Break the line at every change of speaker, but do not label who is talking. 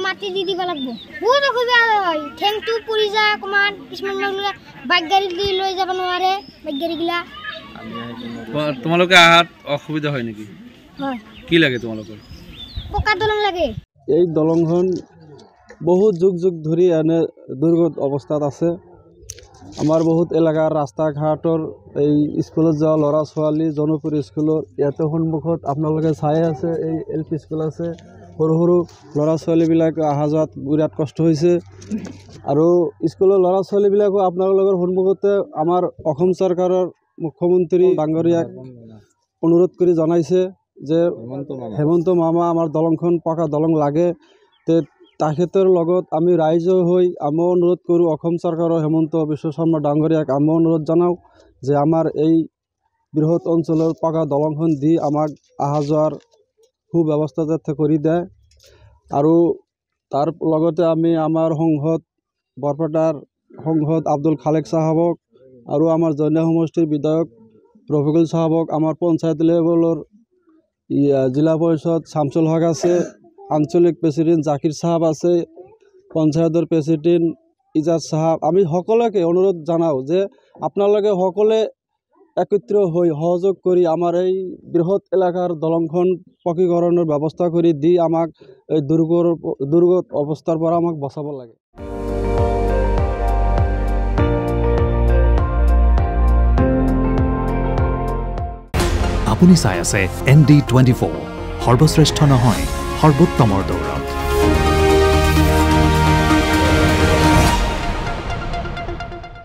মাটি দি দিব লাগিব বহুত অসুবিধা হয় ঠেংটো পৰি যায় অকণমান কিছুমান মানুহে বাইক গাড়ী দি লৈ যাব নোৱাৰে বাইক গাড়ীগিলা
তোমালোকে আহাত অসুবিধা হয় নেকি
হয়
কি লাগে তোমালোকৰ
পকা দলং লাগে
এই দলংখন বহুত যুগ যুগ ধৰি এনে দুৰ্গত অৱস্থাত আছে আমাৰ বহুত এলেকাৰ ৰাস্তা ঘাটৰ এই স্কুলত যোৱা ল'ৰা ছোৱালী জনপুৰ স্কুলৰ ইয়াতে সন্মুখত আপোনালোকে চাই আছে এই এল পি স্কুল আছে সৰু সৰু ল'ৰা ছোৱালীবিলাক অহা যোৱাত বিৰাট কষ্ট হৈছে আৰু স্কুলৰ ল'ৰা ছোৱালীবিলাকো আপোনালোকৰ সন্মুখতে আমাৰ অসম চৰকাৰৰ মুখ্যমন্ত্ৰী ডাঙৰীয়াক অনুৰোধ কৰি জনাইছে যে হেমন্ত মামা আমাৰ দলংখন পকা দলং লাগে তেখেতৰ লগত আমি ৰাইজ হৈ আমি অনুৰোধ কৰোঁ অসম চৰকাৰৰ হেমন্ত বিশ্ব শৰ্মা ডাঙৰীয়াক আমি অনুৰোধ জনাওঁ যে আমাৰ এই বৃহৎ অঞ্চলৰ পকা দলংখন দি আমাক অহা যোৱাৰ সুব্যৱস্থা যাতে কৰি দিয়ে আৰু তাৰ লগতে আমি আমাৰ সংসদ বৰপেটাৰ সংসদ আব্দুল খালেক চাহাবক আৰু আমাৰ জৈন সমষ্টিৰ বিধায়ক ৰফিকুল চাহাবক আমাৰ পঞ্চায়ত লেভেলৰ জিলা পৰিষদ শামছুল হক আছে আঞ্চলিক প্ৰেচিডেণ্ট জাকিৰ চাহাব আছে পঞ্চায়তৰ প্ৰেচিডেণ্ট ইজাজ চাহাব আমি সকলোকে অনুৰোধ জনাওঁ যে আপোনালোকে সকলোৱে একত্ৰিত হৈ সহযোগ কৰি আমাৰ এই বৃহৎ এলেকাৰ দলংখন পকীকৰণৰ ব্যৱস্থা কৰি দি আমাক এই দুৰ্গত অৱস্থাৰ পৰা আমাক বচাব লাগে
আপুনি চাই আছে ND24 সৰ্বশ্ৰেষ্ঠ নহয় সৰ্বোত্তমৰ দৌৰ